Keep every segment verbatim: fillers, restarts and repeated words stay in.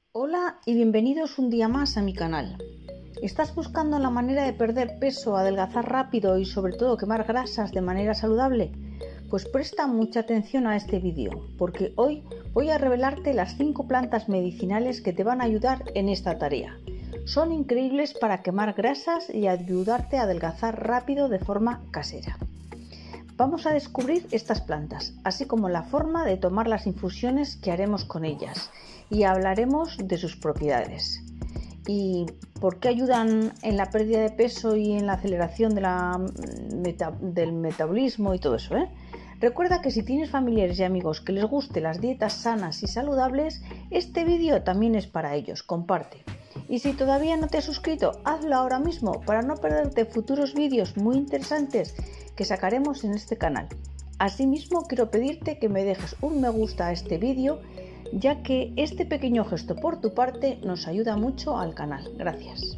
Hola y bienvenidos un día más a mi canal. ¿Estás buscando la manera de perder peso, adelgazar rápido y sobre todo quemar grasas de manera saludable? Pues presta mucha atención a este vídeo, porque hoy voy a revelarte las cinco plantas medicinales que te van a ayudar en esta tarea. Son increíbles para quemar grasas y ayudarte a adelgazar rápido de forma casera. Vamos a descubrir estas plantas, así como la forma de tomar las infusiones que haremos con ellas, y hablaremos de sus propiedades y por qué ayudan en la pérdida de peso y en la aceleración de la meta, del metabolismo y todo eso, ¿eh? Recuerda que si tienes familiares y amigos que les gusten las dietas sanas y saludables, este vídeo también es para ellos, comparte. Y si todavía no te has suscrito, hazlo ahora mismo para no perderte futuros vídeos muy interesantes que sacaremos en este canal. Asimismo, quiero pedirte que me dejes un me gusta a este vídeo, ya que este pequeño gesto por tu parte nos ayuda mucho al canal. Gracias.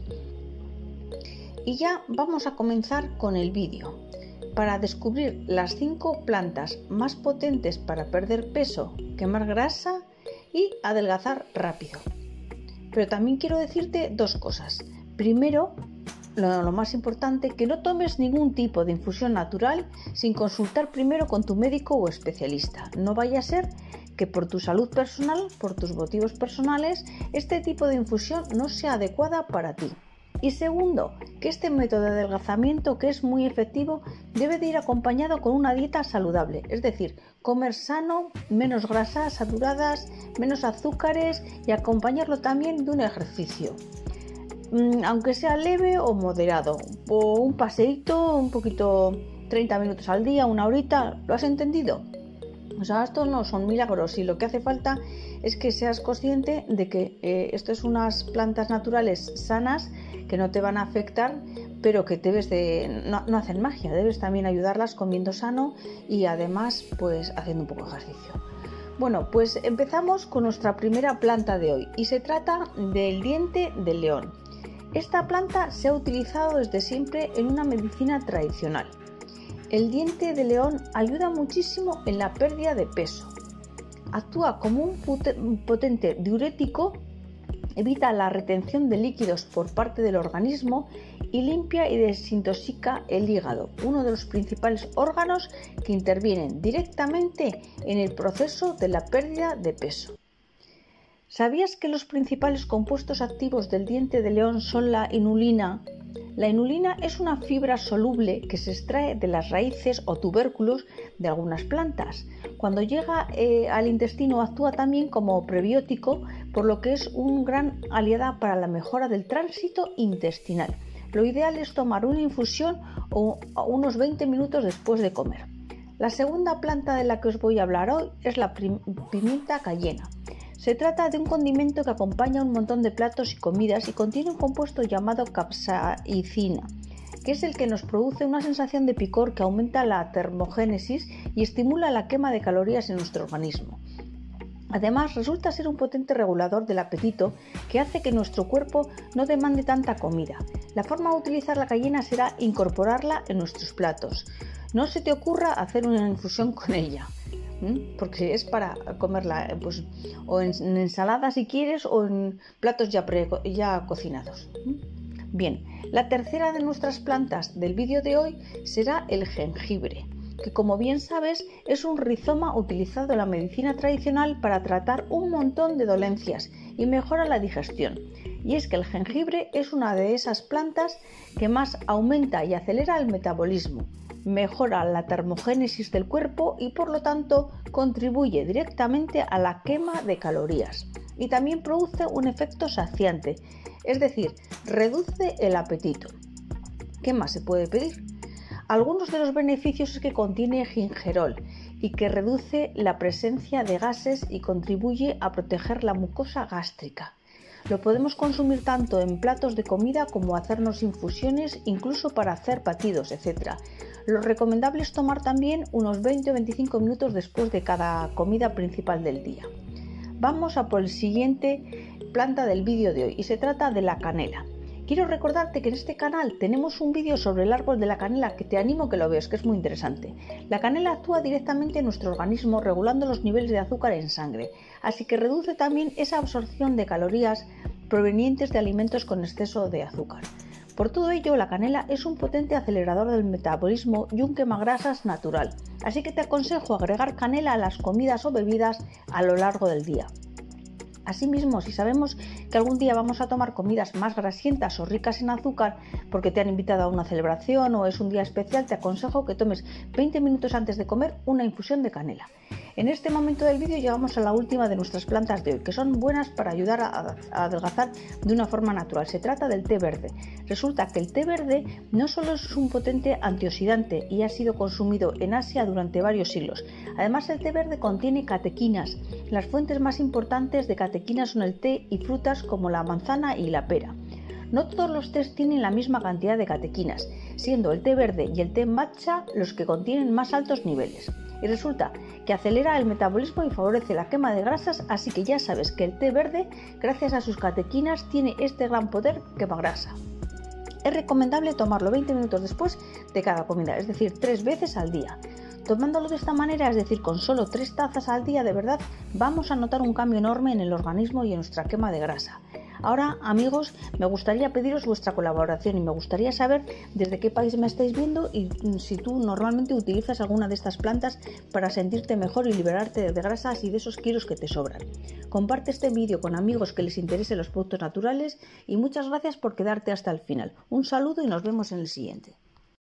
Y ya vamos a comenzar con el vídeo para descubrir las cinco plantas más potentes para perder peso, quemar grasa y adelgazar rápido. Pero también quiero decirte dos cosas. Primero, lo, lo más importante, que no tomes ningún tipo de infusión natural sin consultar primero con tu médico o especialista. No vaya a ser que por tu salud personal, por tus motivos personales, este tipo de infusión no sea adecuada para ti. Y segundo, que este método de adelgazamiento, que es muy efectivo, debe de ir acompañado con una dieta saludable, es decir, comer sano, menos grasas saturadas, menos azúcares y acompañarlo también de un ejercicio, aunque sea leve o moderado, o un paseíto, un poquito, treinta minutos al día, una horita. ¿Lo has entendido? O sea, estos no son milagros y lo que hace falta es que seas consciente de que eh, esto es unas plantas naturales sanas que no te van a afectar, pero que debes de, no, no hacen magia, debes también ayudarlas comiendo sano y además pues haciendo un poco de ejercicio. Bueno, pues empezamos con nuestra primera planta de hoy y se trata del diente de león. Esta planta se ha utilizado desde siempre en una medicina tradicional. El diente de león ayuda muchísimo en la pérdida de peso. Actúa como un potente diurético, evita la retención de líquidos por parte del organismo y limpia y desintoxica el hígado, uno de los principales órganos que intervienen directamente en el proceso de la pérdida de peso. ¿Sabías que los principales compuestos activos del diente de león son la inulina? La inulina es una fibra soluble que se extrae de las raíces o tubérculos de algunas plantas. Cuando llega eh, al intestino actúa también como prebiótico, por lo que es un gran aliada para la mejora del tránsito intestinal. Lo ideal es tomar una infusión o unos veinte minutos después de comer. La segunda planta de la que os voy a hablar hoy es la pimienta cayena. Se trata de un condimento que acompaña un montón de platos y comidas y contiene un compuesto llamado capsaicina, que es el que nos produce una sensación de picor que aumenta la termogénesis y estimula la quema de calorías en nuestro organismo. Además, resulta ser un potente regulador del apetito que hace que nuestro cuerpo no demande tanta comida. La forma de utilizar la cayena será incorporarla en nuestros platos. No se te ocurra hacer una infusión con ella, porque es para comerla pues, o en, en ensalada si quieres o en platos ya, pre, ya cocinados. Bien, la tercera de nuestras plantas del vídeo de hoy será el jengibre, que como bien sabes es un rizoma utilizado en la medicina tradicional para tratar un montón de dolencias y mejora la digestión. Y es que el jengibre es una de esas plantas que más aumenta y acelera el metabolismo, mejora la termogénesis del cuerpo y por lo tanto contribuye directamente a la quema de calorías y también produce un efecto saciante, es decir, reduce el apetito. ¿Qué más se puede pedir? Algunos de los beneficios es que contiene gingerol y que reduce la presencia de gases y contribuye a proteger la mucosa gástrica. Lo podemos consumir tanto en platos de comida como hacernos infusiones, incluso para hacer batidos, etcétera. Lo recomendable es tomar también unos veinte o veinticinco minutos después de cada comida principal del día. Vamos a por el siguiente planta del vídeo de hoy y se trata de la canela, Quiero recordarte que en este canal tenemos un vídeo sobre el árbol de la canela que te animo a que lo veas, que es muy interesante. La canela actúa directamente en nuestro organismo regulando los niveles de azúcar en sangre, así que reduce también esa absorción de calorías provenientes de alimentos con exceso de azúcar. Por todo ello, la canela es un potente acelerador del metabolismo y un quemagrasas natural, así que te aconsejo agregar canela a las comidas o bebidas a lo largo del día. Asimismo, si sabemos que algún día vamos a tomar comidas más grasientas o ricas en azúcar porque te han invitado a una celebración o es un día especial, te aconsejo que tomes veinte minutos antes de comer una infusión de canela. En este momento del vídeo llegamos a la última de nuestras plantas de hoy, que son buenas para ayudar a, a adelgazar de una forma natural. Se trata del té verde. Resulta que el té verde no solo es un potente antioxidante y ha sido consumido en Asia durante varios siglos. Además, el té verde contiene catequinas. Las fuentes más importantes de catequinas son el té y frutas como la manzana y la pera. No todos los tés tienen la misma cantidad de catequinas, siendo el té verde y el té matcha los que contienen más altos niveles. Y resulta que acelera el metabolismo y favorece la quema de grasas, así que ya sabes que el té verde, gracias a sus catequinas, tiene este gran poder quemagrasa. Es recomendable tomarlo veinte minutos después de cada comida, es decir, tres veces al día. Tomándolo de esta manera, es decir, con solo tres tazas al día, de verdad vamos a notar un cambio enorme en el organismo y en nuestra quema de grasa. Ahora, amigos, me gustaría pediros vuestra colaboración y me gustaría saber desde qué país me estáis viendo y si tú normalmente utilizas alguna de estas plantas para sentirte mejor y liberarte de grasas y de esos kilos que te sobran. Comparte este vídeo con amigos que les interesen los productos naturales y muchas gracias por quedarte hasta el final. Un saludo y nos vemos en el siguiente.